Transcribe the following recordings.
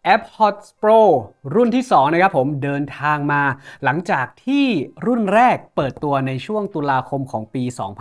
AirPods Pro รุ่นที่2นะครับผมเดินทางมาหลังจากที่รุ่นแรกเปิดตัวในช่วงตุลาคมของปี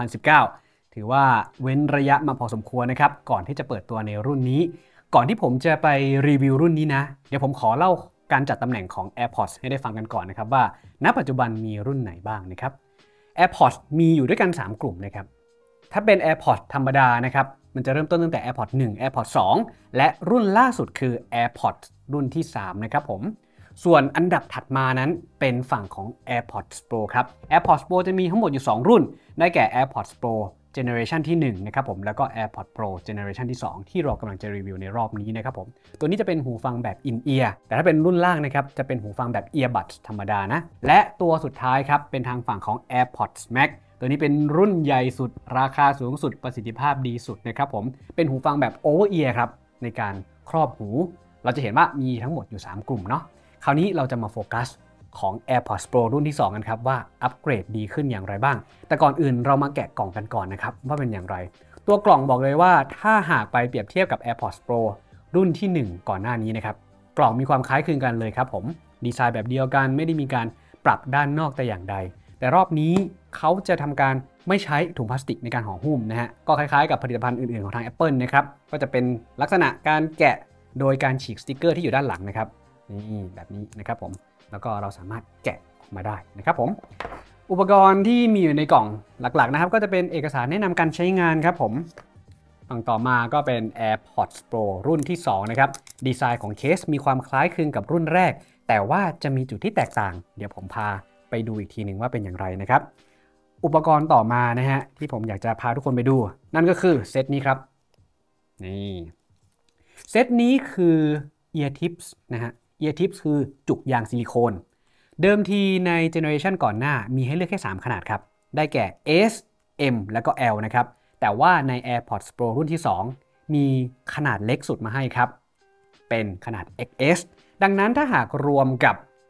2019 ถือว่าเว้นระยะมาพอสมควรนะครับก่อนที่จะเปิดตัวในรุ่นนี้ก่อนที่ผมจะไปรีวิวรุ่นนี้นะเดี๋ยวผมขอเล่าการจัดตำแหน่งของ AirPods ให้ได้ฟังกันก่อนนะครับว่าณปัจจุบันมีรุ่นไหนบ้างนะครับ AirPods มีอยู่ด้วยกัน3กลุ่มนะครับถ้าเป็น AirPods ธรรมดานะครับมันจะเริ่มต้นตั้งแต่ AirPods 1 AirPods 2 และรุ่นล่าสุดคือ AirPods รุ่นที่3นะครับผมส่วนอันดับถัดมานั้นเป็นฝั่งของ AirPods Pro ครับ AirPods Pro จะมีทั้งหมดอยู่2รุ่นได้แก่ AirPods Pro Generation ที่1นะครับผมแล้วก็ AirPods Pro Generation ที่2ที่เรากำลังจะรีวิวในรอบนี้นะครับผมตัวนี้จะเป็นหูฟังแบบ In-ear แต่ถ้าเป็นรุ่นล่างนะครับจะเป็นหูฟังแบบ Earbuds ธรรมดานะและตัวสุดท้ายครับเป็นทางฝั่งของ AirPods Max ตัวนี้เป็นรุ่นใหญ่สุดราคาสูงสุดประสิทธิภาพดีสุดนะครับผมเป็นหูฟังแบบ Over Ear ครับในการครอบหูเราจะเห็นว่ามีทั้งหมดอยู่3กลุ่มเนาะคราวนี้เราจะมาโฟกัสของ AirPods Pro รุ่นที่2กันครับว่าอัปเกรดดีขึ้นอย่างไรบ้างแต่ก่อนอื่นเรามาแกะกล่องกันก่อนนะครับว่าเป็นอย่างไรตัวกล่องบอกเลยว่าถ้าหากไปเปรียบเทียบกับ AirPods Pro รุ่นที่1ก่อนหน้านี้นะครับกล่องมีความคล้ายคลึงกันเลยครับผมดีไซน์แบบเดียวกันไม่ได้มีการปรับด้านนอกแต่อย่างใดแต่รอบนี้เขาจะทำการไม่ใช้ถุงพลาสติกในการห่อหุ้มนะฮะก็คล้ายๆกับผลิตภัณฑ์อื่นๆของทาง Apple นะครับก็จะเป็นลักษณะการแกะโดยการฉีกสติกเกอร์ที่อยู่ด้านหลังนะครับนี่แบบนี้นะครับผมแล้วก็เราสามารถแกะออกมาได้นะครับผมอุปกรณ์ที่มีอยู่ในกล่องหลักๆนะครับก็จะเป็นเอกสารแนะนำการใช้งานครับผมต่อมาก็เป็น AirPods Pro รุ่นที่2นะครับดีไซน์ของเคสมีความคล้ายคลึงกับรุ่นแรกแต่ว่าจะมีจุดที่แตกต่างเดี๋ยวผมพาไปดูอีกทีหนึ่งว่าเป็นอย่างไรนะครับอุปกรณ์ต่อมานะฮะที่ผมอยากจะพาทุกคนไปดูนั่นก็คือเซตนี้ครับนี่เซตนี้คือ Ear Tips นะฮะ Ear Tips คือจุกยางซิลิโคนเดิมทีในเจเนอเรชันก่อนหน้ามีให้เลือกแค่3ขนาดครับได้แก่ S M แล้วก็ L นะครับแต่ว่าใน AirPods Pro รุ่นที่2มีขนาดเล็กสุดมาให้ครับเป็นขนาด XS ดังนั้นถ้าหากรวมกับ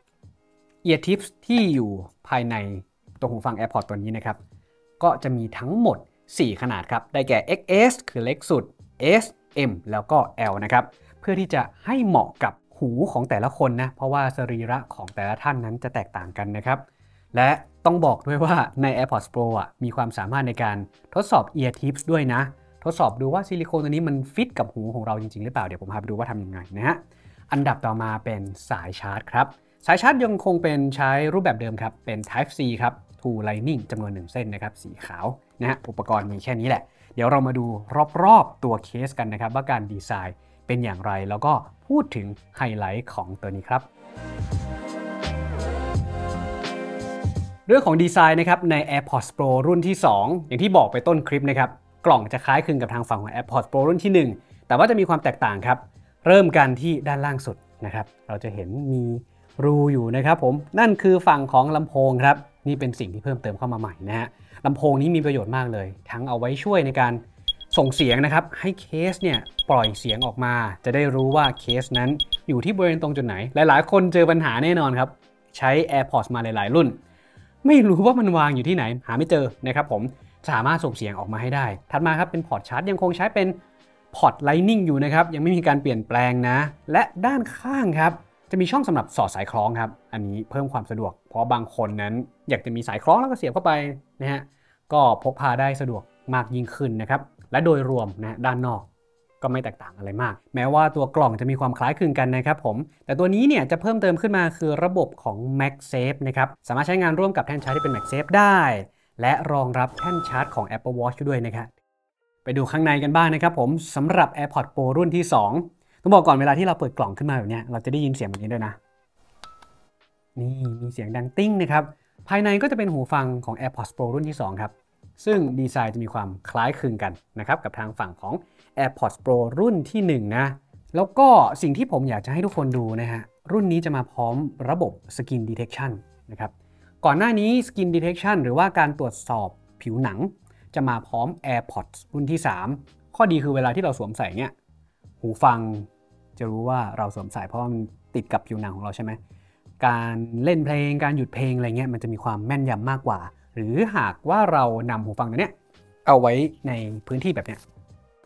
Ear Tips ที่อยู่ภายในตัวหูฟัง AirPods ตัวนี้นะครับก็จะมีทั้งหมด4ขนาดครับได้แก่ XS คือเล็กสุด S M แล้วก็ L นะครับเพื่อที่จะให้เหมาะกับหูของแต่ละคนนะเพราะว่าสรีระของแต่ละท่านนั้นจะแตกต่างกันนะครับและต้องบอกด้วยว่าใน AirPods Pro มีความสามารถในการทดสอบ Ear Tips ด้วยนะทดสอบดูว่าซิลิโคนตัวนี้มันฟิตกับหูของเราจริงๆหรือเปล่าเดี๋ยวผมพาไปดูว่าทำยังไงนะฮะอันดับต่อมาเป็นสายชาร์จครับสายชาร์จยังคงเป็นใช้รูปแบบเดิมครับเป็น Type C ครับ True Lightning จำนวน1เส้นนะครับสีขาวนะฮะอุปกรณ์มีแค่นี้แหละเดี๋ยวเรามาดูรอบๆตัวเคสกันนะครับว่าการดีไซน์เป็นอย่างไรแล้วก็พูดถึงไฮไลท์ของตัวนี้ครับเรื่องของดีไซน์นะครับใน AirPods Pro รุ่นที่2อย่างที่บอกไปต้นคลิปนะครับกล่องจะคล้ายคลึงกับทางฝั่งของ AirPods Pro รุ่นที่1แต่ว่าจะมีความแตกต่างครับเริ่มกันที่ด้านล่างสุดนะครับเราจะเห็นมีรูอยู่นะครับผมนั่นคือฝั่งของลำโพงครับนี่เป็นสิ่งที่เพิ่มเติมเข้ามาใหม่นะฮะลำโพงนี้มีประโยชน์มากเลยทั้งเอาไว้ช่วยในการส่งเสียงนะครับให้เคสเนี่ยปล่อยเสียงออกมาจะได้รู้ว่าเคสนั้นอยู่ที่บริเวณตรงจุดไหนหลายๆคนเจอปัญหาแน่นอนครับใช้ AirPods มาหลายๆรุ่นไม่รู้ว่ามันวางอยู่ที่ไหนหาไม่เจอนะครับผมสามารถส่งเสียงออกมาให้ได้ถัดมาครับเป็นพอร์ตชาร์จยังคงใช้เป็นพอร์ต Lightning อยู่นะครับยังไม่มีการเปลี่ยนแปลงนะและด้านข้างครับจะมีช่องสำหรับสอดสายคล้องครับอันนี้เพิ่มความสะดวกเพราะบางคนนั้นอยากจะมีสายคล้องแล้วก็เสียบเข้าไปนะฮะก็พกพาได้สะดวกมากยิ่งขึ้นนะครับและโดยรวมนะด้านนอกก็ไม่แตกต่างอะไรมากแม้ว่าตัวกล่องจะมีความคล้ายคลึงกันนะครับผมแต่ตัวนี้เนี่ยจะเพิ่มเติมขึ้นมาคือระบบของ MagSafe นะครับสามารถใช้งานร่วมกับแท่นชาร์จที่เป็น MagSafe ได้และรองรับแท่นชาร์จของ Apple Watch ด้วยนะครับไปดูข้างในกันบ้างนะครับผมสำหรับ AirPods Pro รุ่นที่2ต้องบอกก่อนเวลาที่เราเปิดกล่องขึ้นมาแบบนี้เราจะได้ยินเสียงแบบนี้ด้วยนะนี่มีเสียงดังติ้งนะครับภายในก็จะเป็นหูฟังของ AirPods Pro รุ่นที่2ครับซึ่งดีไซน์จะมีความคล้ายคลึงกันนะครับกับทางฝั่งของ AirPods Pro รุ่นที่1นะแล้วก็สิ่งที่ผมอยากจะให้ทุกคนดูนะฮะรุ่นนี้จะมาพร้อมระบบ Skin Detection นะครับก่อนหน้านี้ Skin Detection หรือว่าการตรวจสอบผิวหนังจะมาพร้อม AirPods รุ่นที่3ข้อดีคือเวลาที่เราสวมใส่เนี่ยหูฟังจะรู้ว่าเราสวมใส่เพราะว่ามันติดกับผิวหนังของเราใช่ไหมการเล่นเพลงการหยุดเพลงอะไรเงี้ยมันจะมีความแม่นยำมากกว่าหรือหากว่าเรานำหูฟังตัวเนี้ยเอาไว้ในพื้นที่แบบเนี้ย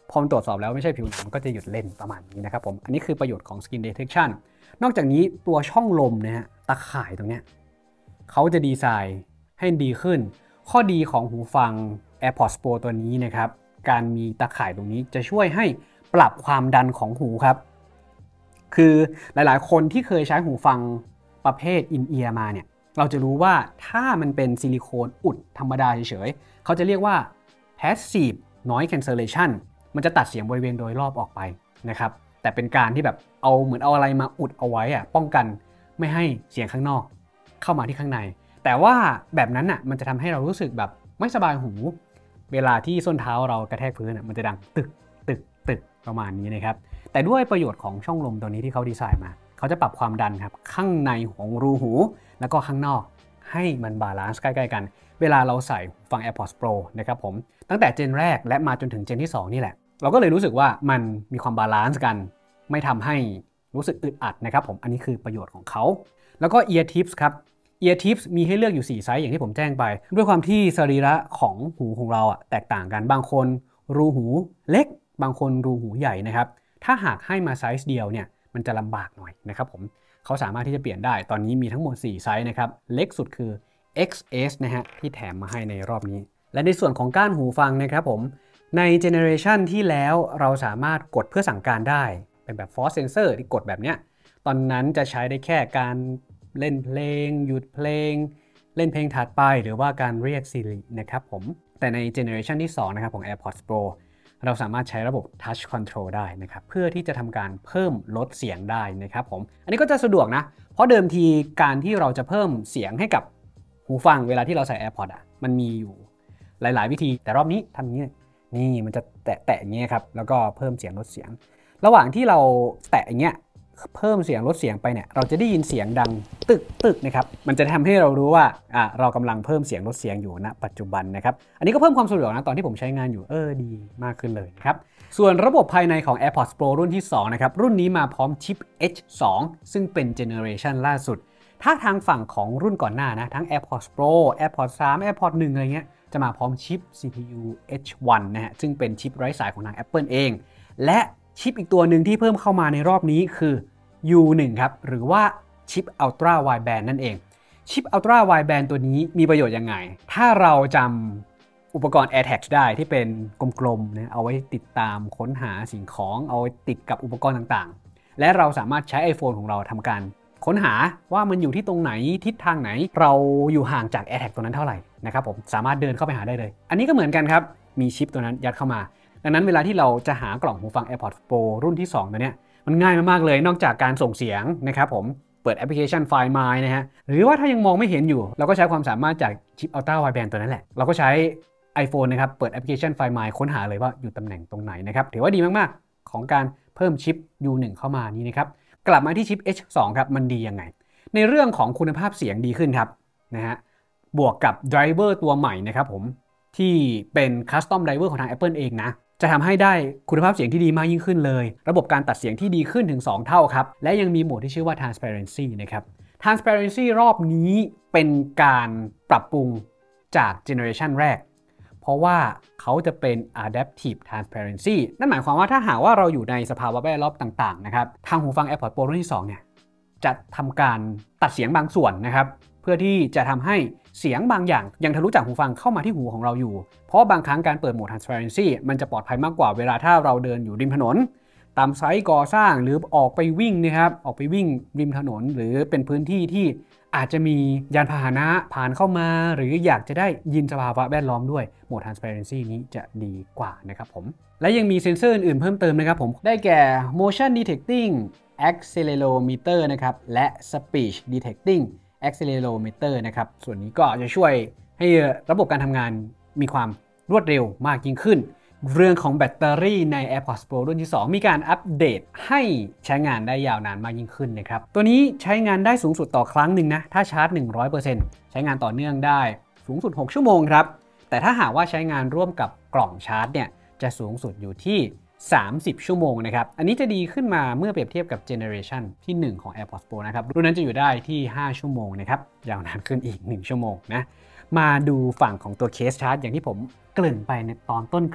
พอมันตรวจสอบแล้วไม่ใช่ผิวหนังมันก็จะหยุดเล่นประมาณนี้นะครับผมอันนี้คือประโยชน์ของ Skin Detection นอกจากนี้ตัวช่องลมนะฮะตะข่ายตรงเนี้ยเขาจะดีไซน์ให้ดีขึ้นข้อดีของหูฟัง AirPods Pro ตัวนี้นะครับการมีตะข่ายตรงนี้จะช่วยให้ปรับความดันของหูครับคือหลายๆคนที่เคยใช้หูฟังประเภท In-ear มาเนี่ยเราจะรู้ว่าถ้ามันเป็นซิลิโคนอุดธรรมดาเฉยๆเขาจะเรียกว่า Passive Noise Cancellation มันจะตัดเสียงบริเวณโดยรอบออกไปนะครับแต่เป็นการที่แบบเหมือนเอาอะไรมาอุดเอาไว้อะป้องกันไม่ให้เสียงข้างนอกเข้ามาที่ข้างในแต่ว่าแบบนั้นมันจะทำให้เรารู้สึกแบบไม่สบายหูเวลาที่ส้นเท้าเรากระแทกพื้นมันจะดังตึกตึกตึกประมาณนี้นะครับแต่ด้วยประโยชน์ของช่องลมตัวนี้ที่เขาดีไซน์มาเขาจะปรับความดันครับข้างในของรูหูแล้วก็ข้างนอกให้มันบาลานซ์ใกล้ๆกันเวลาเราใส่ฟัง AirPods Pro นะครับผมตั้งแต่เจนแรกและมาจนถึงเจนที่2นี่แหละเราก็เลยรู้สึกว่ามันมีความบาลานซ์กันไม่ทำให้รู้สึกอึดอัดนะครับผมอันนี้คือประโยชน์ของเขาแล้วก็ Ear Tips ครับ Ear Tips มีให้เลือกอยู่4ไซส์อย่างที่ผมแจ้งไปด้วยความที่สรีระของหูของเราแตกต่างกันบางคนรูหูเล็กบางคนรูหูใหญ่นะครับถ้าหากให้มาไซส์เดียวเนี่ยมันจะลำบากหน่อยนะครับผมเขาสามารถที่จะเปลี่ยนได้ตอนนี้มีทั้งหมด4ไซส์นะครับเล็กสุดคือ XS นะฮะที่แถมมาให้ในรอบนี้และในส่วนของก้านหูฟังนะครับผมในเจเนอเรชันที่แล้วเราสามารถกดเพื่อสั่งการได้เป็นแบบ Force Sensor ที่กดแบบเนี้ยตอนนั้นจะใช้ได้แค่การเล่นเพลงหยุดเพลงเล่นเพลงถัดไปหรือว่าการเรียก Siri นะครับผมแต่ในเจเนอเรชันที่2นะครับของ AirPods Pro เราสามารถใช้ระบบ Touch Control ได้นะครับเพื่อที่จะทำการเพิ่มลดเสียงได้นะครับผมอันนี้ก็จะสะดวกนะเพราะเดิมทีการที่เราจะเพิ่มเสียงให้กับหูฟังเวลาที่เราใส่ AirPods มันมีอยู่หลายๆวิธีแต่รอบนี้ทำอย่างนี้นี่มันจะแตะอย่างเงี้ยครับแล้วก็เพิ่มเสียงลดเสียงระหว่างที่เราแตะอย่างเงี้ยเพิ่มเสียงลดเสียงไปเนี่ยเราจะได้ยินเสียงดังตึกนะครับมันจะทำให้เรารู้ว่าเรากำลังเพิ่มเสียงลดเสียงอยู่ณปัจจุบันนะครับอันนี้ก็เพิ่มความสะดวกนะตอนที่ผมใช้งานอยู่ดีมากขึ้นเลยครับส่วนระบบภายในของ AirPods Pro รุ่นที่2นะครับรุ่นนี้มาพร้อมชิป H2 ซึ่งเป็นเจเนอเรชันล่าสุดถ้าทางฝั่งของรุ่นก่อนหน้านะทั้ง AirPods Pro AirPods 3 AirPods 1อะไรเงี้ยจะมาพร้อมชิป CPU H1 นะฮะซึ่งเป็นชิปไร้สายของทาง Apple เองและชิปอีกตัวหนึ่งที่เพิ่มเข้ามาในรอบนี้คือ U1 ครับหรือว่าชิป Ultra Wideband นั่นเองชิป Ultra Wideband ตัวนี้มีประโยชน์ยังไงถ้าเราจำอุปกรณ์ AirTag ได้ที่เป็นกลมๆนะเอาไว้ติดตามค้นหาสิ่งของเอาไว้ติดกับอุปกรณ์ต่างๆและเราสามารถใช้ iPhone ของเราทำการค้นหาว่ามันอยู่ที่ตรงไหนทิศทางไหนเราอยู่ห่างจาก AirTag ตัวนั้นเท่าไหร่นะครับผมสามารถเดินเข้าไปหาได้เลยอันนี้ก็เหมือนกันครับมีชิปตัวนั้นยัดเข้ามาดังนั้นเวลาที่เราจะหากล่องหูฟัง AirPods Pro รุ่นที่2ตัวเนี้ยมันง่ายมากๆเลยนอกจากการส่งเสียงนะครับผมเปิดแอปพลิเคชัน Find My นะฮะหรือว่าถ้ายังมองไม่เห็นอยู่เราก็ใช้ความสามารถจากชิป Ultra Wideband ตัวนั้นแหละเราก็ใช้ iPhone นะครับเปิดแอปพลิเคชัน Find My ค้นหาเลยว่าอยู่ตำแหน่งตรงไหนนะครับถือว่าดีมากๆของการเพิ่มชิป U1 เข้ามานี้นะครับกลับมาที่ชิป H2 ครับมันดียังไงในเรื่องของคุณภาพเสียงดีขึ้นครับนะฮะบวกกับไดรเวอร์ตัวใหม่นะครับผมที่เป็นคัสตอมไดรเวอร์ของทาง Apple เองนะจะทำให้ได้คุณภาพเสียงที่ดีมากยิ่งขึ้นเลยระบบการตัดเสียงที่ดีขึ้นถึง2เท่าครับและยังมีโหมดที่ชื่อว่า Transparency นะครับ Transparency รอบนี้เป็นการปรับปรุงจากเจเนอเรชันแรกเพราะว่าเขาจะเป็น Adaptive Transparency นั่นหมายความว่าถ้าหากว่าเราอยู่ในสภาวะแวดล้อมต่างๆนะครับทางหูฟัง AirPods Pro รุ่นที่2เนี่ยจะทำการตัดเสียงบางส่วนนะครับเพื่อที่จะทำให้เสียงบางอย่างยังทะลุจากหูฟังเข้ามาที่หูของเราอยู่เพราะบางครั้งการเปิดโหมด Transparency มันจะปลอดภัยมากกว่าเวลาถ้าเราเดินอยู่ริมถนนตามไซต์ก่อสร้างหรือออกไปวิ่งนะครับออกไปวิ่งริมถนนหรือเป็นพื้นที่ที่อาจจะมียานพาหนะผ่านเข้ามาหรืออยากจะได้ยินสภาวะแวดล้อมด้วยโหมด Transparency นี้จะดีกว่านะครับผมและยังมีเซ็นเซอร์อื่นๆเพิ่มเติมนะครับผมได้แก่ Motion Detecting Accelerometer นะครับและ Speech Detecting Accelerometer นะครับส่วนนี้ก็จะช่วยให้ระบบการทำงานมีความรวดเร็วมากยิ่งขึ้นเรื่องของแบตเตอรี่ใน AirPods Pro รุ่นที่2มีการอัปเดตให้ใช้งานได้ยาวนานมากยิ่งขึ้นนะครับตัวนี้ใช้งานได้สูงสุดต่อครั้งหนึ่งนะถ้าชาร์จ 100% ใช้งานต่อเนื่องได้สูงสุด6ชั่วโมงครับแต่ถ้าหากว่าใช้งานร่วมกับกล่องชาร์จเนี่ยจะสูงสุดอยู่ที่30ชั่วโมงนะครับอันนี้จะดีขึ้นมาเมื่อเปรียบเทียบกับเจเนอเรชันที่1ของ AirPods Pro นะครับรุ่นนั้นจะอยู่ได้ที่5ชั่วโมงนะครับยาวนานขึ้นอีก1ชั่วโมงนะมาดูฝั่งของตัวเคสชาร์จอย่างที่ผมเกริ่นไปในตอนต้นคลิป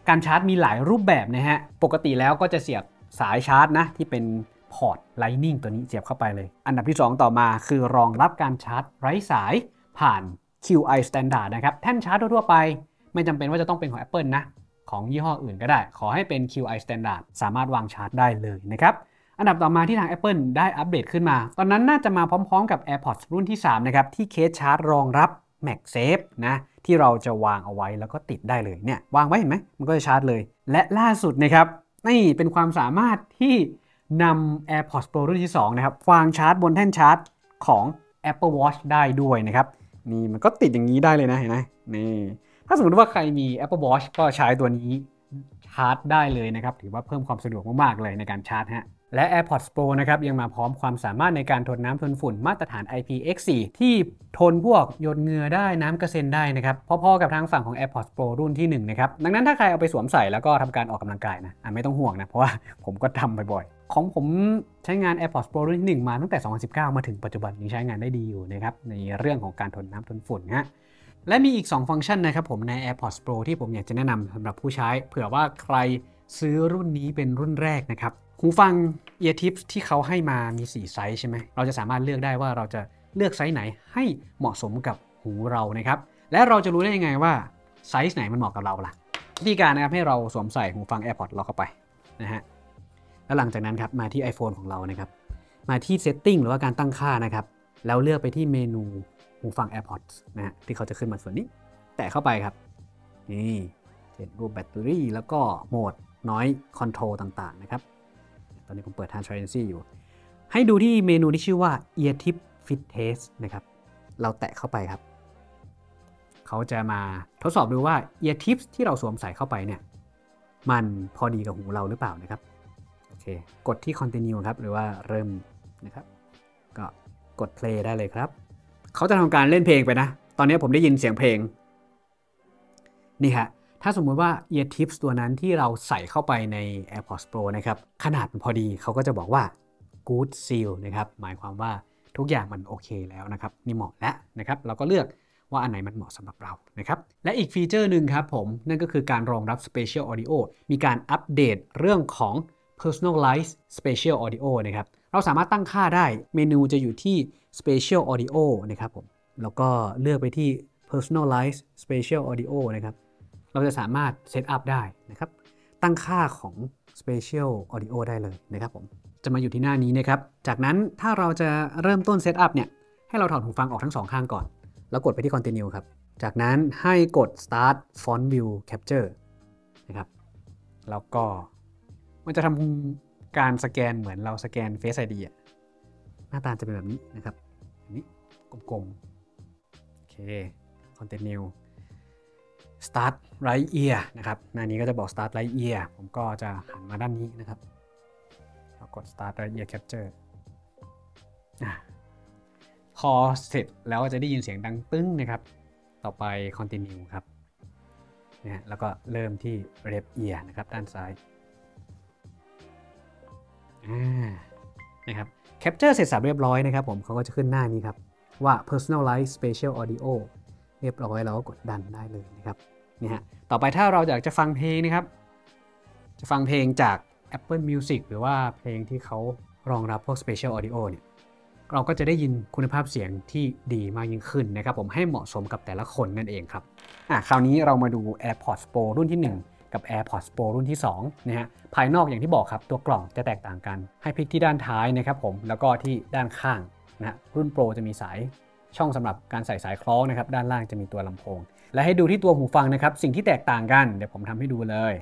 การชาร์จมีหลายรูปแบบนะฮะปกติแล้วก็จะเสียบสายชาร์จนะที่เป็นพอร์ต Lightning ตัวนี้เสียบเข้าไปเลยอันดับที่2ต่อมาคือรองรับการชาร์จไร้สายผ่าน QI Standard นะครับแท่นชาร์จทั่วไปไม่จำเป็นว่าจะต้องเป็นของ Apple นะของยี่ห้ออื่นก็ได้ขอให้เป็น QI Standard สามารถวางชาร์จได้เลยนะครับอันดับต่อมาที่ทาง Apple ได้อัปเดตขึ้นมาตอนนั้นน่าจะมาพร้อมๆกับ AirPods รุ่นที่3นะครับที่เคสชาร์จรองรับ MagSafe นะที่เราจะวางเอาไว้แล้วก็ติดได้เลยเนี่ยวางไว้เห็นไหมมันก็จะชาร์จเลยและล่าสุดนะครับนี่เป็นความสามารถที่นำ AirPods Pro รุ่นที่2นะครับวางชาร์จบนแท่นชาร์จของ Apple Watch ได้ด้วยนะครับนี่มันก็ติดอย่างนี้ได้เลยนะเห็นไหมนี่ถ้าสมมติว่าใครมี Apple Watch ก็ใช้ตัวนี้ชาร์จได้เลยนะครับถือว่าเพิ่มความสะดวกมากๆเลยในการชาร์จฮะและ AirPods Pro นะครับยังมาพร้อมความสามารถในการทนน้ำทนฝุ่นมาตรฐาน IPX4 ที่ทนพวกหยดเหงื่อได้น้ำกระเซ็นได้นะครับพอๆกับทางฝั่งของ AirPods Pro รุ่นที่1นะครับดังนั้นถ้าใครเอาไปสวมใส่แล้วก็ทำการออกกำลังกายนะไม่ต้องห่วงนะเพราะว่าผมก็ทำบ่อยๆของผมใช้งาน AirPods Pro รุ่นที่1มาตั้งแต่2019มาถึงปัจจุบันยังใช้งานได้ดีอยู่นะครับในเรื่องของการทนน้ำทนฝุ่นฮะและมีอีก2ฟังก์ชันนะครับผมใน AirPods Pro ที่ผมอยากจะแนะนำสำหรับผู้ใช้เผื่อว่าใครซื้อรุ่นนี้เป็นรุ่นแรกนะครับหูฟัง Eartips ที่เขาให้มามี4ไซส์ใช่ไหมเราจะสามารถเลือกได้ว่าเราจะเลือกไซส์ไหนให้เหมาะสมกับหูเรานะครับและเราจะรู้ได้ยังไงว่าไซส์ไหนมันเหมาะกับเราล่ะวิธีการนะครับให้เราสวมใส่หูฟัง AirPods เราเข้าไปนะฮะแล้วหลังจากนั้นครับมาที่ iPhone ของเรานะครับมาที่ Setting หรือว่าการตั้งค่านะครับแล้วเลือกไปที่เมนูหูฟัง AirPods นะฮะที่เขาจะขึ้นมาส่วนนี้แตะเข้าไปครับนี่เห็นรูปแบตเตอรี่แล้วก็โหมด Noise Control ต่างๆนะครับตอนนี้ผมเปิด Transparency อยู่ให้ดูที่เมนูที่ชื่อว่า Eartip Fit Test นะครับเราแตะเข้าไปครับเขาจะมาทดสอบดูว่า Eartips ที่เราสวมใส่เข้าไปเนี่ยมันพอดีกับหูเราหรือเปล่านะครับโอเคกดที่ Continue ครับหรือว่าเริ่มนะครับก็กด Play ได้เลยครับเขาจะทำการเล่นเพลงไปนะตอนนี้ผมได้ยินเสียงเพลงนี่ฮะถ้าสมมุติว่า Eartips ตัวนั้นที่เราใส่เข้าไปใน AirPods Pro นะครับขนาดมันพอดีเขาก็จะบอกว่า Good Seal นะครับหมายความว่าทุกอย่างมันโอเคแล้วนะครับนี่เหมาะแล้วนะครับเราก็เลือกว่าอันไหนมันเหมาะสำหรับเรานะครับและอีกฟีเจอร์หนึ่งครับผมนั่นก็คือการรองรับ Spatial Audio มีการอัปเดตเรื่องของ Personalized Spatial Audio นะครับเราสามารถตั้งค่าได้เมนูจะอยู่ที่ Spatial Audio นะครับผมแล้วก็เลือกไปที่ Personalized Spatial Audio นะครับเราจะสามารถเซตอัพได้นะครับตั้งค่าของ Spatial Audio ได้เลยนะครับผมจะมาอยู่ที่หน้านี้นะครับจากนั้นถ้าเราจะเริ่มต้นเซตอัพเนี่ยให้เราถอดหูฟังออกทั้ง2ข้างก่อนแล้วกดไปที่ Continue ครับจากนั้นให้กด Start Font View Capture นะครับแล้วก็มันจะทำการสแกนเหมือนเราสแกน Face ID อ่ะหน้าตาจะเป็นแบบนี้นะครับแบบนี้กลมๆโอเค Continue Start Right Ear นะครับหน้านี้ก็จะบอก Start Right Ear ผมก็จะหันมาด้านนี้นะครับแล้วกด Start Right Ear Capture พอเสร็จแล้วจะได้ยินเสียงดังตึ้งนะครับต่อไป Continue ครับนะแล้วก็เริ่มที่ Left Ear นะครับด้านซ้ายนะครับ Capture เสร็จสับเรียบร้อยนะครับผมเขาก็จะขึ้นหน้านี้ครับว่า Personalized Spatial Audio เรียบร้อยแล้วก็กดดันได้เลยนะครับนี่ฮะต่อไปถ้าเราอยากจะฟังเพลงนะครับจะฟังเพลงจาก Apple Music หรือว่าเพลงที่เขารองรับพวก Spatial Audio เนี่ยเราก็จะได้ยินคุณภาพเสียงที่ดีมากยิ่งขึ้นนะครับผมให้เหมาะสมกับแต่ละคนนั่นเองครับคราวนี้เรามาดู AirPods Pro รุ่นที่1กับ AirPods Pro รุ่นที่2นะฮะภายนอกอย่างที่บอกครับตัวกล่องจะแตกต่างกันให้พลิกที่ด้านท้ายนะครับผมแล้วก็ที่ด้านข้างนะรุ่น Pro จะมีสายช่องสำหรับการใส่สายคล้องนะครับด้านล่างจะมีตัวลำโพงและให้ดูที่ตัวหูฟังนะครับสิ่งที่แตกต่างกันเดี๋ยวผมทำให้ดูเลย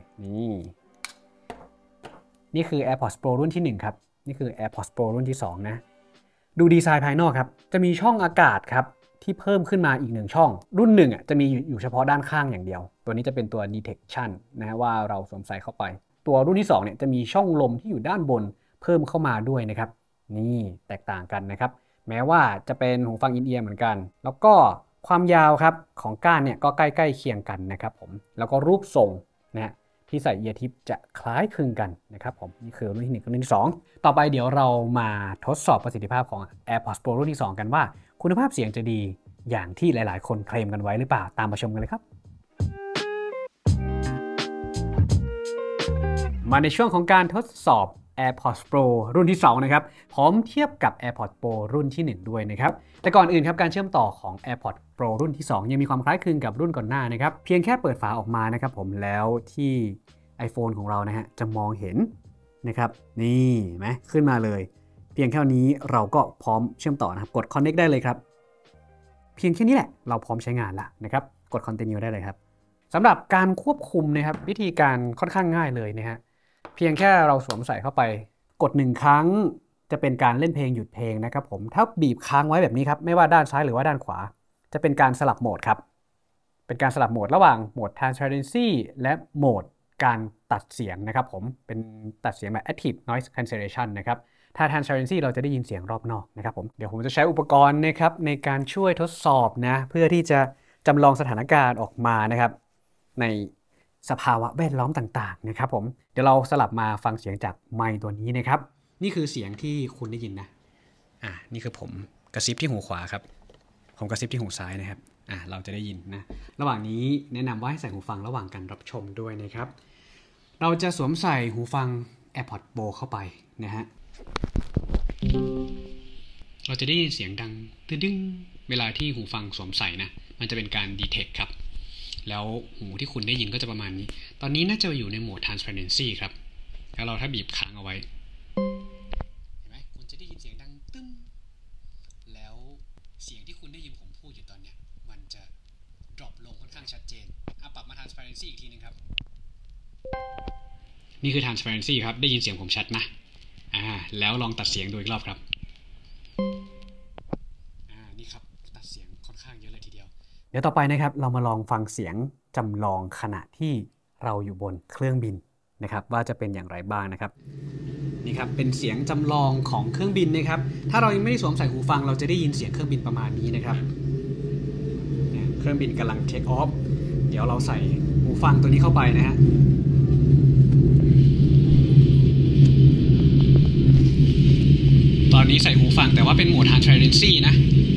นี่คือ AirPods Pro รุ่นที่1ครับนี่คือ AirPods Pro รุ่นที่2นะดูดีไซน์ภายนอกครับจะมีช่องอากาศครับที่เพิ่มขึ้นมาอีก1ช่องรุ่น1จะมีอยู่เฉพาะด้านข้างอย่างเดียวตัวนี้จะเป็นตัว detection นะว่าเราสวมใส่เข้าไปตัวรุ่นที่2เนี่ยจะมีช่องลมที่อยู่ด้านบนเพิ่มเข้ามาด้วยนะครับนี่แตกต่างกันนะครับแม้ว่าจะเป็นหูฟังอินเอียร์เหมือนกันแล้วก็ความยาวครับของก้านเนี่ยก็ใกล้ๆเคียงกันนะครับผมแล้วก็รูปทรงนะที่ใส่ Eartip จะคล้ายคลึงกันนะครับผมนี่คือรุ่นที่1กับรุ่นที่2ต่อไปเดี๋ยวเรามาทดสอบประสิทธิภาพของ AirPods Pro รุ่นที่2กันว่าคุณภาพเสียงจะดีอย่างที่หลายๆคนเคลมกันไว้หรือเปล่าตามมาชมกันเลยครับมาในช่วงของการทดสอบ AirPods Pro รุ่นที่2นะครับพร้อมเทียบกับ AirPods Pro รุ่นที่1ด้วยนะครับแต่ก่อนอื่นครับการเชื่อมต่อของ AirPods Pro รุ่นที่2ยังมีความคล้ายคลึงกับรุ่นก่อนหน้านะครับเพียงแค่เปิดฝาออกมานะครับผมแล้วที่ iPhone ของเรานะฮะจะมองเห็นนะครับนี่ไหมขึ้นมาเลยเพียงแค่นี้เราก็พร้อมเชื่อมต่อนะครับกด Connect ได้เลยครับเพียงแค่นี้แหละเราพร้อมใช้งานละนะครับกด Continue ได้เลยครับสำหรับการควบคุมนะครับวิธีการค่อนข้างง่ายเลยนะฮะเพียงแค่เราสวมใส่เข้าไปกด1ครั้งจะเป็นการเล่นเพลงหยุดเพลงนะครับผมถ้าบีบค้างไว้แบบนี้ครับไม่ว่าด้านซ้ายหรือว่าด้านขวาจะเป็นการสลับโหมดครับเป็นการสลับโหมดระหว่างโหมด transparency และโหมดการตัดเสียงนะครับผมเป็นตัดเสียงแบบ active noise cancellation นะครับถ้า transparency เราจะได้ยินเสียงรอบนอกนะครับผมเดี๋ยวผมจะใช้อุปกรณ์นะครับในการช่วยทดสอบนะเพื่อที่จะจำลองสถานการณ์ออกมานะครับในสภาวะแวดล้อมต่างๆนะครับผมเดี๋ยวเราสลับมาฟังเสียงจากไมค์ตัวนี้นะครับนี่คือเสียงที่คุณได้ยินนะนี่คือผมกระซิบที่หูขวาครับผมกระซิบที่หูซ้ายนะครับเราจะได้ยินนะระหว่างนี้แนะนำว่าให้ใส่หูฟังระหว่างการรับชมด้วยนะครับเราจะสวมใส่หูฟัง AirPods Pro เข้าไปนะฮะเราจะได้ยินเสียงดังตึ้งเวลาที่หูฟังสวมใส่นะมันจะเป็นการ detect ครับแล้วหูที่คุณได้ยินก็จะประมาณนี้ตอนนี้น่าจะอยู่ในโหมด transparency ครับแล้วเราถ้าบีบค้างเอาไว้เห็นไหมคุณจะได้ยินเสียงดังตึ้มแล้วเสียงที่คุณได้ยินผมพูดอยู่ตอนเนี้ยมันจะ drop ลงค่อนข้างชัดเจนปรับมา transparency อีกทีนึงครับนี่คือ transparency ครับได้ยินเสียงผมชัดนะแล้วลองตัดเสียงดูอีกรอบครับนี่ครับตัดเสียงค่อนข้างเยอะเลยทีเดียวเดี๋ยวต่อไปนะครับเรามาลองฟังเสียงจำลองขณะที่เราอยู่บนเครื่องบินนะครับว่าจะเป็นอย่างไรบ้างนะครับนี่ครับเป็นเสียงจำลองของเครื่องบินนะครับถ้าเรายังไม่ได้สวมใส่หูฟังเราจะได้ยินเสียงเครื่องบินประมาณนี้นะครับเครื่องบินกำลังเทคออฟเดี๋ยวเราใส่หูฟังตัวนี้เข้าไปนะฮะตอนนี้ใส่หูฟังแต่ว่าเป็นโหมด transparency นะ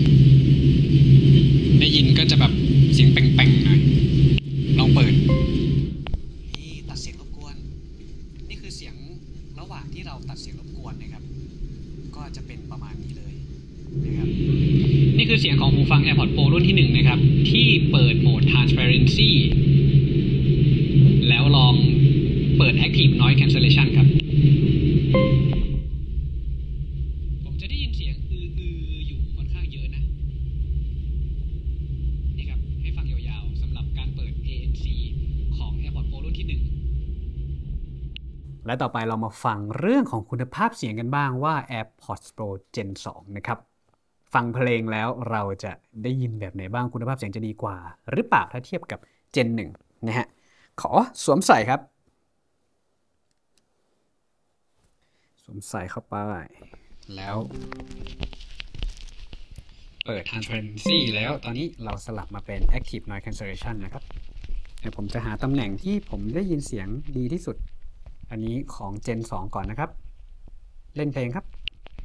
ได้ยินก็จะแบบเสียงแป่งๆหน่อยลองเปิดนี่ตัดเสียงรบกวนนี่คือเสียงระหว่างที่เราตัดเสียงรบกวนนะครับก็จะเป็นประมาณนี้เลยนะครับนี่คือเสียงของหูฟัง AirPods Pro รุ่นที่1นะครับที่เปิดโหมด transparency แล้วลองเปิด active noise cancellation ครับผมจะได้ยินเสียงอยู่ค่อนข้างเยอะนะนี่ครับให้ฟังยาวๆสำหรับการเปิด ANC ของ AirPods Pro รุ่นที่1และต่อไปเรามาฟังเรื่องของคุณภาพเสียงกันบ้างว่า AirPods Pro Gen 2 นะครับฟังเพลงแล้วเราจะได้ยินแบบไหนบ้างคุณภาพเสียงจะดีกว่าหรือเปล่าถ้าเทียบกับ Gen 1 นะฮะขอสวมใส่ครับสวมใส่เข้าไปแล้วเปิด transparency แล้วตอนนี้เราสลับมาเป็น active noise cancellation นะครับเดี๋ยวผมจะหาตำแหน่งที่ผมได้ยินเสียงดีที่สุดอันนี้ของ Gen 2 ก่อนนะครับเล่นเพลงครับ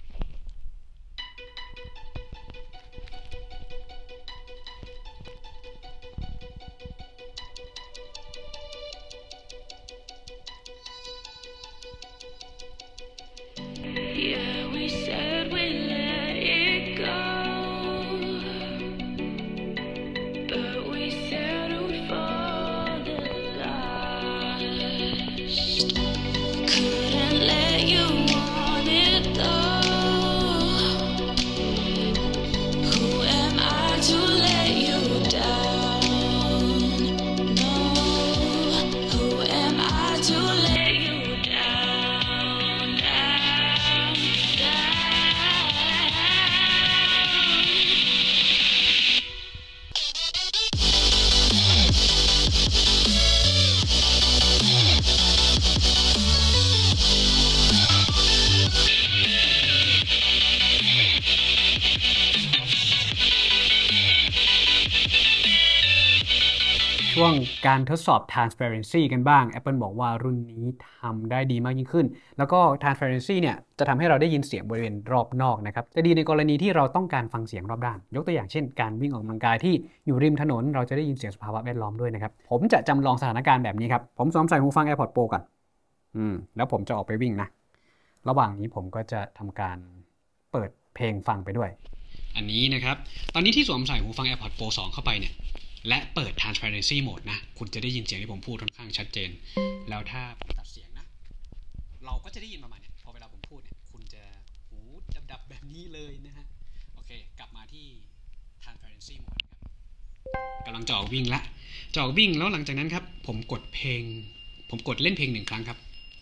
ช่วงการทดสอบ transparency กันบ้าง Apple บอกว่ารุ่นนี้ทำได้ดีมากยิ่งขึ้นแล้วก็ transparency เนี่ยจะทำให้เราได้ยินเสียงบริเวณรอบนอกนะครับจะดีในกรณีที่เราต้องการฟังเสียงรอบด้านยกตัวอย่างเช่นการวิ่งออกกำลังกายที่อยู่ริมถนนเราจะได้ยินเสียงสภาวะแวดล้อมด้วยนะครับผมจะจำลองสถานการณ์แบบนี้ครับผมสวมใส่หูฟัง AirPods Pro ก่อนแล้วผมจะออกไปวิ่งนะระหว่างนี้ผมก็จะทำการเปิดเพลงฟังไปด้วยอันนี้นะครับตอนนี้ที่สวมใส่หูฟัง AirPods Pro 2เข้าไปเนี่ยและเปิด Transparency Mode นะคุณจะได้ยินเสียงที่ผมพูดค่อนข้างชัดเจนแล้วถ้าผมตัดเสียงนะเราก็จะได้ยินประมาณนี้พอเวลาผมพูดเนี่ยคุณจะหูดับแบบนี้เลยนะฮะโอเคกลับมาที่ Transparency Mode ครับกำลังจะออกวิ่งละจะออกวิ่งแล้วหลังจากนั้นครับผมกดเล่นเพลง1 ครั้งครับ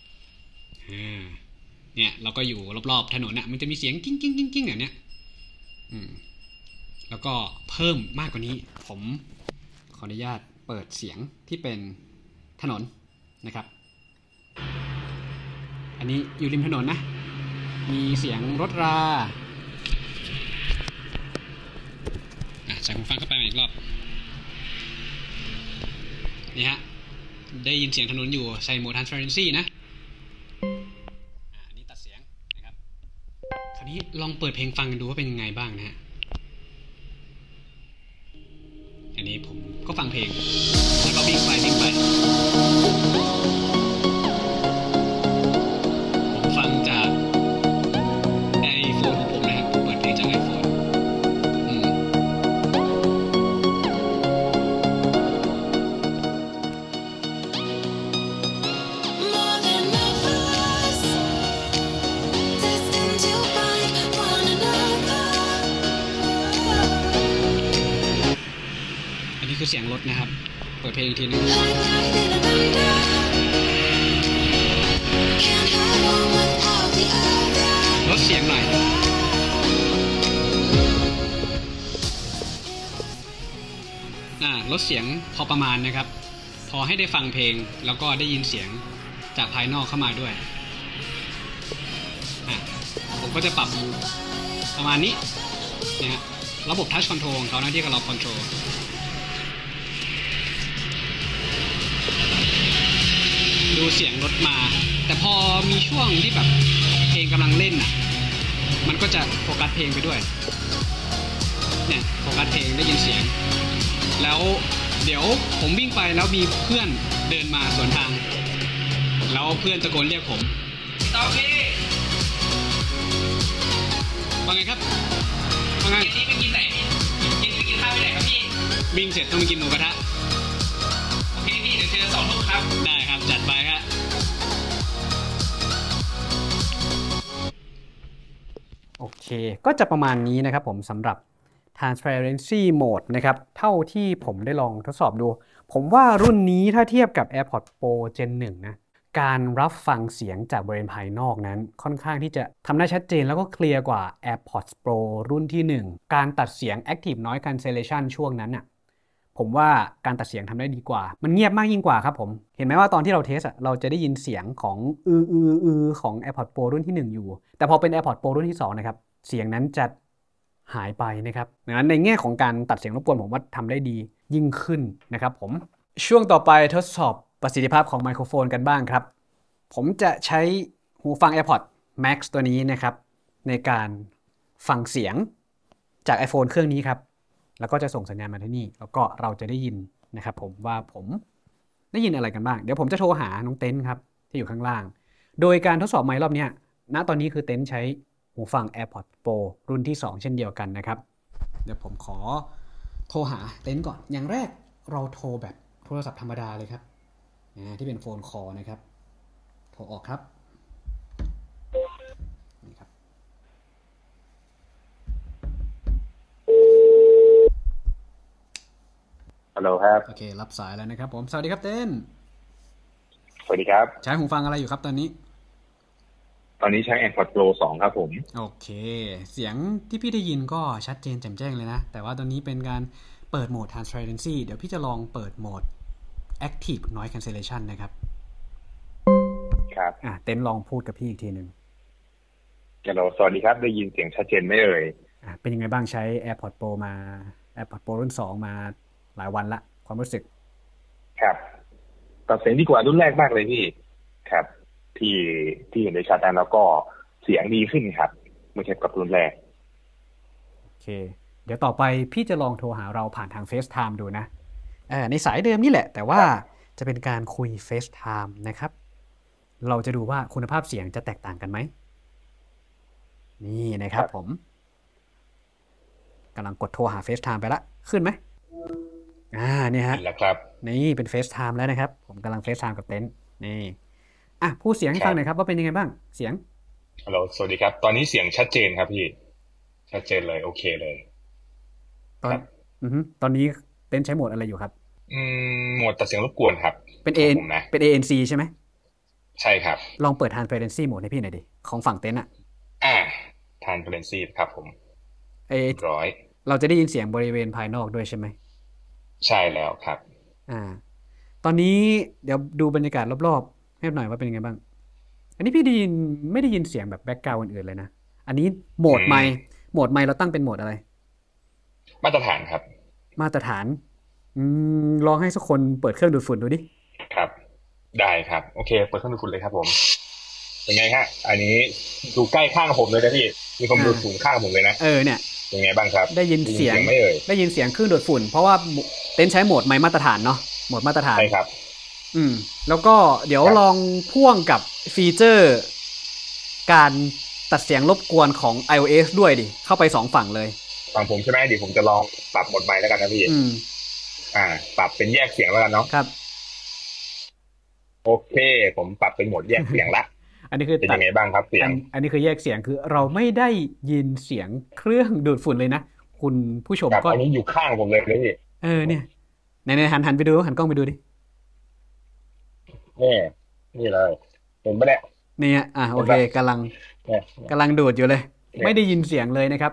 เนี่ยเราก็อยู่รอบๆถนนน่ะมันจะมีเสียงกิ้งกิ้งกิ้งกิ้งแบบเนี้ยแล้วก็เพิ่มมากกว่านี้ผมขออนุญาตเปิดเสียงที่เป็นถนนนะครับอันนี้อยู่ริมถนนนะมีเสียงรถราใส่หูฟังเข้าไปอีกรอบนี่ฮะได้ยินเสียงถนนอยู่ใส่โหมด Transparency นะอันนี้ตัดเสียงนะครับคราวนี้ลองเปิดเพลงฟังกันดูว่าเป็นยังไงบ้างนะฮะอันนี้ผมก็ฟังเพลงแล้วก็วิ่งไปผมฟังจากไอโฟนของผมนะครับเปิดเพลงจากไอโฟนคือเสียงรถนะครับเปิดเพลงอีกทีนึงลดเสียงหน่อยลดเสียงพอประมาณนะครับพอให้ได้ฟังเพลงแล้วก็ได้ยินเสียงจากภายนอกเข้ามาด้วยผมก็จะปรับประมาณนี้นะฮะระบบ Touch Control ของเขานะที่เรา Controlดูเสียงรถมาแต่พอมีช่วงที่แบบเพลงกำลังเล่นมันก็จะโฟกัสเพลงไปด้วยเนี่ยโฟกัสเพลงได้ยินเสียงแล้วเดี๋ยวผมวิ่งไปแล้วมีเพื่อนเดินมาสวนทางแล้วเพื่อนตะโกนเรียกผมตอบพี่ว่าไงครับว่าไงนี่ไปกินไหนไปกินข้าวไปไหนครับพี่วิ่งเสร็จต้องไปกินหมูกระทะโอเคพี่เดี๋ยวเจอ2 ทุ่มครับได้ครับจัดไปครับโอเคก็จะประมาณนี้นะครับผมสำหรับ Transparency Mode นะครับเท่าที่ผมได้ลองทดสอบดูผมว่ารุ่นนี้ถ้าเทียบกับ AirPods Pro Gen 1นะการรับฟังเสียงจากบริเวณภายนอกนั้นค่อนข้างที่จะทำได้ชัดเจนแล้วก็เคลียร์กว่า AirPods Pro รุ่นที่1การตัดเสียง Active Noise Cancellation ช่วงนั้นผมว่าการตัดเสียงทำได้ดีกว่ามันเงียบมากยิ่งกว่าครับผมเห็นไหมว่าตอนที่เราเทสเราจะได้ยินเสียงของของ AirPods Pro รุ่นที่1อยู่แต่พอเป็น AirPods Pro รุ่นที่2นะครับเสียงนั้นจะหายไปนะครับดังนั้นในแง่ของการตัดเสียงรบกวนผมว่าทำได้ดียิ่งขึ้นนะครับผมช่วงต่อไปทดสอบประสิทธิภาพของไมโครโฟนกันบ้างครับผมจะใช้หูฟัง AirPods Max ตัวนี้นะครับในการฟังเสียงจาก iPhone เครื่องนี้ครับแล้วก็จะส่งสัญญาณมาที่นี่แล้วก็เราจะได้ยินนะครับผมว่าผมได้ยินอะไรกันบ้างเดี๋ยวผมจะโทรหาน้องเต้นครับที่อยู่ข้างล่างโดยการทดสอบไมค์รอบนี้ณตอนนี้คือเต้นใช้หูฟัง AirPods Pro รุ่นที่2เช่นเดียวกันนะครับเดี๋ยวผมขอโทรหาเต้นก่อนอย่างแรกเราโทรแบบโทรศัพท์ธรรมดาเลยครับที่เป็นโฟนคอลนะครับโทรออกครับนี่ครับฮัลโหลครับโอเครับสายแล้วนะครับผมสวัสดีครับเต้นสวัสดีครับใช้หูฟังอะไรอยู่ครับตอนนี้ใช้ AirPods Pro 2ครับผมโอเคเสียงที่พี่ได้ยินก็ชัดเจนแจ่มแจ้งเลยนะแต่ว่าตอนนี้เป็นการเปิดโหมด Transparency เดี๋ยวพี่จะลองเปิดโหมด Active Noise Cancellation นะครับครับเต้นลองพูดกับพี่อีกทีนึงฮัลโหลสวัสดีครับได้ยินเสียงชัดเจนไหมเอ่ยเป็นยังไงบ้างใช้ AirPods Pro มา AirPods Pro รุ่น2มาหลายวันละความรู้สึกครับตัดเสียงดีกว่ารุ่นแรกมากเลยพี่ครับที่เห็นได้ชัดแล้วก็เสียงดีขึ้นครับเมื่อเทียบกับรุ่นแรกโอเคเดี๋ยวต่อไปพี่จะลองโทรหาเราผ่านทาง FaceTime ดูนะในสายเดิมนี่แหละแต่ว่าจะเป็นการคุย FaceTime นะครับเราจะดูว่าคุณภาพเสียงจะแตกต่างกันไหมนี่นะครับผมกำลังกดโทรหา FaceTime ไปละขึ้นไหมเนี่ยฮะแล้วครับนี่เป็น FaceTime แล้วนะครับผมกำลัง FaceTime กับเต็นท์นี่พูดเสียงให้ฟังหน่อยครับว่าเป็นยังไงบ้างเสียงฮัลโหลสวัสดีครับตอนนี้เสียงชัดเจนครับพี่ชัดเจนเลยโอเคเลยตอนนี้เต็นท์ใช้โหมดอะไรอยู่ครับโหมดตัดเสียงรบกวนครับเป็นผมนะเป็น ANC ใช่ไหมใช่ครับลองเปิด Transparency โหมดให้พี่หน่อยดิของฝั่งเต็นท์ Transparency ครับผมร้อยเราจะได้ยินเสียงบริเวณภายนอกด้วยใช่ไหมใช่แล้วครับตอนนี้เดี๋ยวดูบรรยากาศรอบๆให้หน่อยว่าเป็นยังไงบ้างอันนี้พี่ไม่ได้ยินเสียงแบบแบ็กกราวด์อื่นๆเลยนะอันนี้โหมดไมค์เราตั้งเป็นโหมดอะไรมาตรฐานครับมาตรฐานลองให้สักคนเปิดเครื่องดูดฝุ่นดูดิครับได้ครับโอเคเปิดเครื่องดูดฝุ่นเลยครับผมเป็นไงฮะอันนี้ดูใกล้ข้างผมเลยนะพี่มีความดูดฝุ่นข้างผมเลยนะเนี่ยเป็นไงบ้างครับได้ยินเสียงไม่ได้ยินเสียงเครื่องดูดฝุ่นเพราะว่าเต็นท์ใช้โหมดไมค์มาตรฐานเนาะโหมดมาตรฐานใช่ครับแล้วก็เดี๋ยวลองพ่วงกับฟีเจอร์การตัดเสียงรบกวนของ iOS ด้วยดิเข้าไป2ฝั่งเลยฝั่งผมใช่ไหมดิผมจะลองปรับโหมดไมค์แล้วกันนะพี่ปรับเป็นแยกเสียงแล้วกันเนาะครับโอเคผมปรับเป็นโหมดแยกเสียงละอันนี้คือเป็นยังไงบ้างครับเสียงอันนี้คือแยกเสียงคือเราไม่ได้ยินเสียงเครื่องดูดฝุ่นเลยนะคุณผู้ชมก็อันนี้อยู่ข้างผมเลยพี่เนี่ยในหันไปดูหันกล้องไปดูดินี่เลยเห็นปะเนี่ยเนี่ยโอเคกำลังดูดอยู่เลยไม่ได้ยินเสียงเลยนะครับ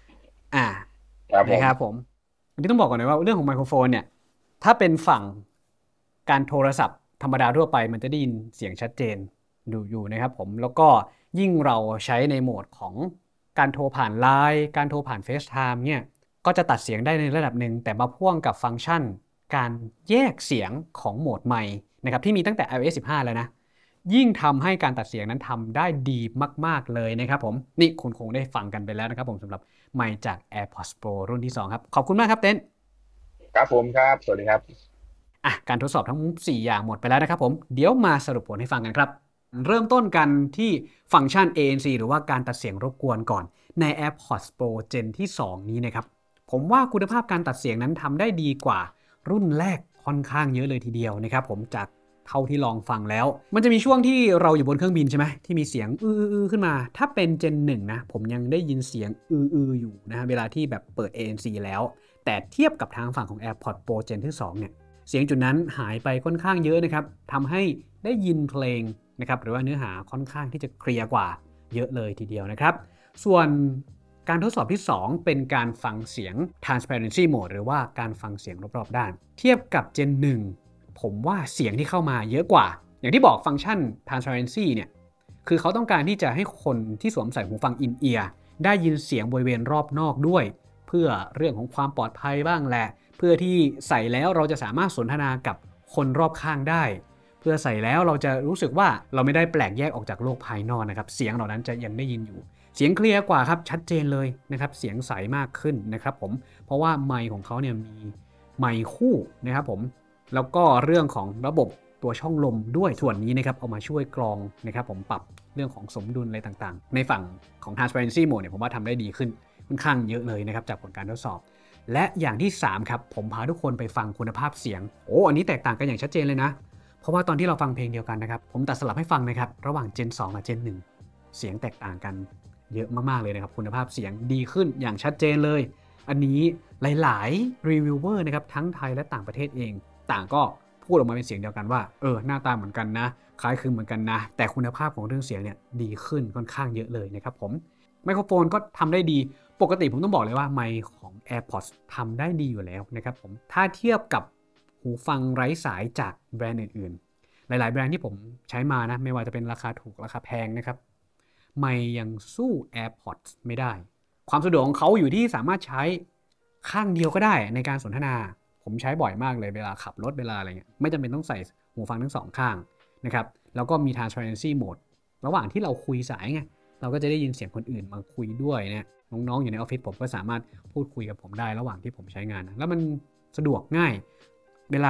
นะครับผมอันนี้ต้องบอกก่อนนะว่าเรื่องของไมโครโฟนเนี่ยถ้าเป็นฝั่งการโทรศัพท์ธรรมดาทั่วไปมันจะได้ยินเสียงชัดเจนดูอยู่นะครับผมแล้วก็ยิ่งเราใช้ในโหมดของการโทรผ่าน LINE การโทรผ่าน FaceTime เนี่ยก็จะตัดเสียงได้ในระดับหนึ่งแต่มาพ่วงกับฟังก์ชันการแยกเสียงของโหมดไมค์นะครับที่มีตั้งแต่ iOS 15 แล้วนะยิ่งทำให้การตัดเสียงนั้นทำได้ดีมากๆเลยนะครับผมนี่คุณคงได้ฟังกันไปแล้วนะครับผมสำหรับไมค์จาก AirPods Pro รุ่นที่2ครับขอบคุณมากครับเต้นครับผมครับสวัสดีครับการทดสอบทั้ง4อย่างหมดไปแล้วนะครับผมเดี๋ยวมาสรุปผลให้ฟังกันครับเริ่มต้นกันที่ฟังก์ชัน ANC หรือว่าการตัดเสียงรบกวนก่อนใน AirPods Pro Gen ที่2นี้นะครับผมว่าคุณภาพการตัดเสียงนั้นทำได้ดีกว่ารุ่นแรกค่อนข้างเยอะเลยทีเดียวนะครับผมจากเท่าที่ลองฟังแล้วมันจะมีช่วงที่เราอยู่บนเครื่องบินใช่ไหมที่มีเสียงขึ้นมาถ้าเป็น Gen 1นะผมยังได้ยินเสียงอยู่นะเวลาที่แบบเปิด ANC แล้วแต่เทียบกับทางฝั่งของ AirPods Pro Gen ที่2เนี่ยเสียงจุดนั้นหายไปค่อนข้างเยอะนะครับทำให้ได้ยินเพลงนะครับหรือว่าเนื้อหาค่อนข้างที่จะเคลียร์กว่าเยอะเลยทีเดียวนะครับส่วนการทดสอบที่2เป็นการฟังเสียง Transparency Mode หรือว่าการฟังเสียงรอบๆด้านเทียบกับ Gen 1ผมว่าเสียงที่เข้ามาเยอะกว่าอย่างที่บอกฟังก์ชัน Transparency เนี่ยคือเขาต้องการที่จะให้คนที่สวมใส่หูฟัง In-ear ได้ยินเสียงบริเวณรอบนอกด้วยเพื่อเรื่องของความปลอดภัยบ้างแหละเพื่อที่ใส่แล้วเราจะสามารถสนทนากับคนรอบข้างได้เพื่อใส่แล้วเราจะรู้สึกว่าเราไม่ได้แปลกแยกออกจากโลกภายนอกนะครับเสียงเหล่านั้นจะยังได้ยินอยู่เสียงเคลียร์กว่าครับชัดเจนเลยนะครับเสียงใสมากขึ้นนะครับผมเพราะว่าไมค์ของเขาเนี่ยมีไมค์คู่นะครับผมแล้วก็เรื่องของระบบตัวช่องลมด้วยส่วนนี้นะครับเอามาช่วยกรองนะครับผมปรับเรื่องของสมดุลอะไรต่างๆในฝั่งของ Transparency Mode เนี่ยผมว่าทำได้ดีขึ้นค่อนข้างเยอะเลยนะครับจากผลการทดสอบและอย่างที่3ครับผมพาทุกคนไปฟังคุณภาพเสียงอันนี้แตกต่างกันอย่างชัดเจนเลยนะเพราะว่าตอนที่เราฟังเพลงเดียวกันนะครับผมตัดสลับให้ฟังนะครับระหว่าง Gen 2 กับ Gen 1 เสียงแตกต่างกันเยอะมากๆเลยนะครับคุณภาพเสียงดีขึ้นอย่างชัดเจนเลยอันนี้หลายๆรีวิวเวอร์นะครับทั้งไทยและต่างประเทศเองต่างก็พูดออกมาเป็นเสียงเดียวกันว่าหน้าตาเหมือนกันนะคล้ายคลึงเหมือนกันนะแต่คุณภาพของเรื่องเสียงเนี่ยดีขึ้นค่อนข้างเยอะเลยนะครับผมไมโครโฟนก็ทำได้ดีปกติผมต้องบอกเลยว่าไมค์ของ AirPods ทำได้ดีอยู่แล้วนะครับผมถ้าเทียบกับหูฟังไร้สายจากแบรนด์อื่นๆหลายๆแบรนด์ที่ผมใช้มานะไม่ว่าจะเป็นราคาถูกราคาแพงนะครับไมค์ยังสู้ AirPods ไม่ได้ความสะดวกของเขาอยู่ที่สามารถใช้ข้างเดียวก็ได้ในการสนทนาผมใช้บ่อยมากเลยเวลาขับรถเวลาอะไรเงี้ยไม่จำเป็นต้องใส่หูฟังทั้ง2ข้างนะครับแล้วก็มี Transparency Mode ระหว่างที่เราคุยสายไงเราก็จะได้ยินเสียงคนอื่นมาคุยด้วยเนี่ยน้องๆอยู่ในออฟฟิศผมก็สามารถพูดคุยกับผมได้ระหว่างที่ผมใช้งานแล้วมันสะดวกง่ายเวลา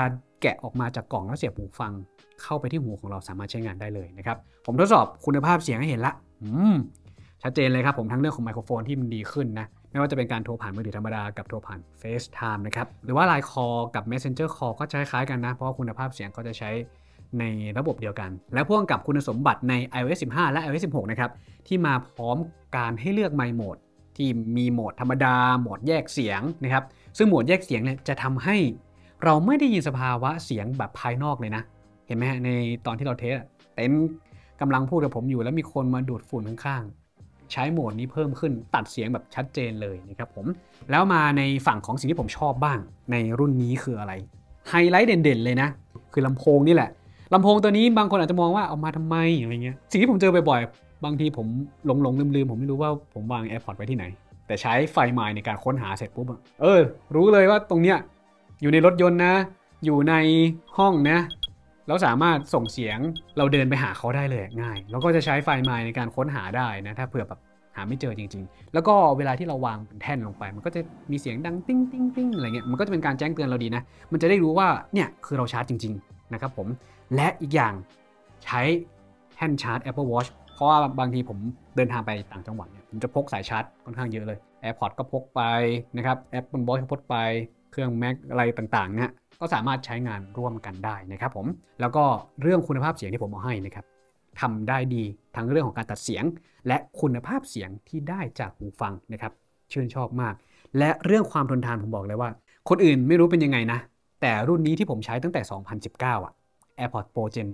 แกะออกมาจากกล่องแล้วเสียบหูฟังเข้าไปที่หูของเราสามารถใช้งานได้เลยนะครับผมทดสอบคุณภาพเสียงให้เห็นละชัดเจนเลยครับผมทั้งเรื่องของไมโครโฟนที่มันดีขึ้นนะไม่ว่าจะเป็นการโทรผ่านมือถือธรรมดากับโทรผ่าน FaceTime นะครับหรือว่า Line Call กับ Messenger Call ก็จะคล้ายกันนะเพราะว่าคุณภาพเสียงก็จะใช้ในระบบเดียวกันและพ่วงกับคุณสมบัติใน iOS 15 และ iOS 16 นะครับที่มาพร้อมการให้เลือกไมค์โหมดที่มีโหมดธรรมดาโหมดแยกเสียงนะครับซึ่งโหมดแยกเสียงเนี่ยจะทำให้เราไม่ได้ยินสภาวะเสียงแบบภายนอกเลยนะเห็นไหมฮะในตอนที่เราเทสเต็นท์กำลังพูดกับผมอยู่แล้วมีคนมาดูดฝุ่นข้างๆใช้โหมดนี้เพิ่มขึ้นตัดเสียงแบบชัดเจนเลยนะครับผมแล้วมาในฝั่งของสิ่งที่ผมชอบบ้างในรุ่นนี้คืออะไรไฮไลท์เด่นๆเลยนะคือลำโพงนี่แหละลำโพงตัวนี้บางคนอาจจะมองว่าเอามาทำไมอะไรเงี้ยสิ่งที่ผมเจอบ่อยๆบางทีผมหลงลืมผมไม่รู้ว่าผมวาง AirPods ไว้ที่ไหนแต่ใช้ไฟล์ My ในการค้นหาเสร็จปุ๊บรู้เลยว่าตรงเนี้ยอยู่ในรถยนต์นะอยู่ในห้องนะแล้วสามารถส่งเสียงเราเดินไปหาเขาได้เลยง่ายแล้วก็จะใช้ไฟล์ My ในการค้นหาได้นะถ้าเผื่อแบบหาไม่เจอจริงๆแล้วก็เวลาที่เราวางเป็นแท่นลงไปมันก็จะมีเสียงดังติ้งติ้งติ้งอะไรเงี้ยมันก็จะเป็นการแจ้งเตือนเราดีนะมันจะได้รู้ว่าเนี่ยคือเราชาร์จจริงๆนะครับผมและอีกอย่างใช้แท่นชาร์จ Apple Watch เพราะว่าบางทีผมเดินทางไปต่างจังหวัดเนี่ยผมจะพกสายชาร์จค่อนข้างเยอะเลย AirPods ก็พกไปนะครับ Apple Watch ก็พกไปเครื่อง Mac อะไรต่างๆเนี่ยก็สามารถใช้งานร่วมกันได้นะครับผมแล้วก็เรื่องคุณภาพเสียงที่ผมเอาให้นะครับทำได้ดีทั้งเรื่องของการตัดเสียงและคุณภาพเสียงที่ได้จากหูฟังนะครับชื่นชอบมากและเรื่องความทนทานผมบอกเลยว่าคนอื่นไม่รู้เป็นยังไงนะแต่รุ่นนี้ที่ผมใช้ตั้งแต่ 2019 AirPods Pro Gen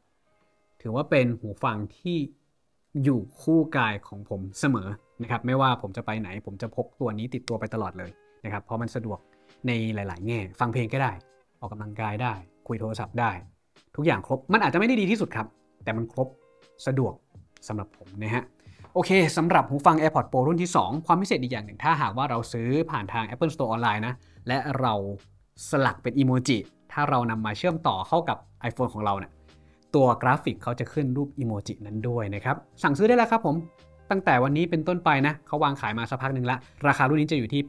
1ถือว่าเป็นหูฟังที่อยู่คู่กายของผมเสมอนะครับไม่ว่าผมจะไปไหนผมจะพกตัวนี้ติดตัวไปตลอดเลยนะครับเพราะมันสะดวกในหลายๆแง่ฟังเพลงก็ได้ออกกำลังกายได้คุยโทรศัพท์ได้ทุกอย่างครบมันอาจจะไม่ได้ดีที่สุดครับแต่มันครบสะดวกสำหรับผมนะฮะโอเคสำหรับหูฟัง AirPods Pro รุ่นที่ 2 ความพิเศษอีกอย่างหนึ่งถ้าหากว่าเราซื้อผ่านทาง Apple Store ออนไลน์นะและเราสลักเป็นอีโมจิถ้าเรานำมาเชื่อมต่อเข้ากับ iPhone ของเราเนี่ยตัวกราฟิกเขาจะขึ้นรูปอีโมจินั้นด้วยนะครับสั่งซื้อได้แล้วครับผมตั้งแต่วันนี้เป็นต้นไปนะเขาวางขายมาสักพักหนึ่งละราคารุ่นนี้จะอยู่ที่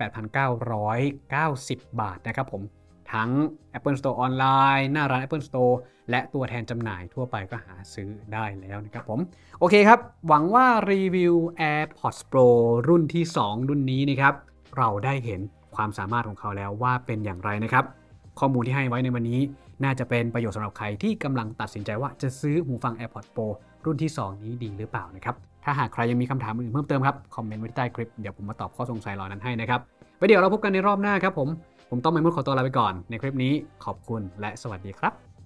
8,990 บาทนะครับผมทั้ง Apple Store ออนไลน์หน้าร้าน Apple Store และตัวแทนจำหน่ายทั่วไปก็หาซื้อได้แล้วนะครับผมโอเคครับหวังว่ารีวิว AirPods Pro รุ่นที่ 2 รุ่นนี้นะครับเราได้เห็นความสามารถของเขาแล้วว่าเป็นอย่างไรนะครับข้อมูลที่ให้ไว้ในวันนี้น่าจะเป็นประโยชน์สำหรับใครที่กำลังตัดสินใจว่าจะซื้อหูฟัง AirPods Pro รุ่นที่ 2 นี้ดีหรือเปล่านะครับถ้าหากใครยังมีคำถามอื่นเพิ่มเติมครับคอมเมนต์ไว้ใต้คลิปเดี๋ยวผมมาตอบข้อสงสัยเหล่านั้นให้นะครับไว้เดี๋ยวเราพบกันในรอบหน้าครับผมต้องไปมุดขอตัวลาไปก่อนในคลิปนี้ขอบคุณและสวัสดีครับ